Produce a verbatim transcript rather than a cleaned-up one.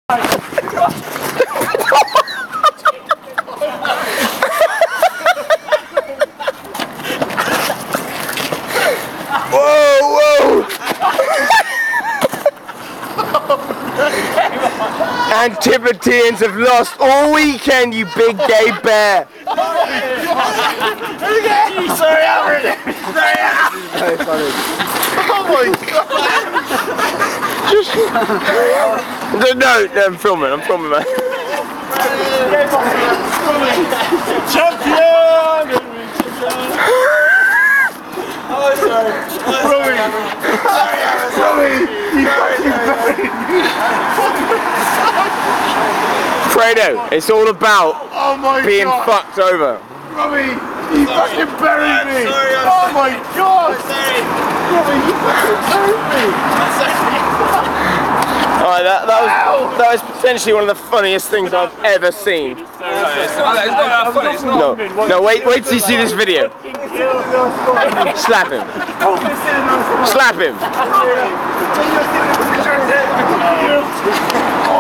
Whoa, whoa! Antipodeans have lost all weekend, you big gay bear! Sorry, Albert! Sorry, Albert! Very funny. Oh my god! Just... No, no, I'm filming, I'm filming, man. Champion! Oh, sorry. Robbie! Sorry, Robbie! You fucking buried me! Fredo, it's all about oh my being god. fucked over. Robbie, you sorry. fucking buried me! I'm sorry, I'm oh sorry. my god! I'm sorry. Robbie, you fucking buried me! I'm sorry. Alright, that, that, was, that was potentially one of the funniest things I've ever seen. It's not, it's not that funny, it's not. No, no, wait, wait till you see this video. Slap him. Slap him.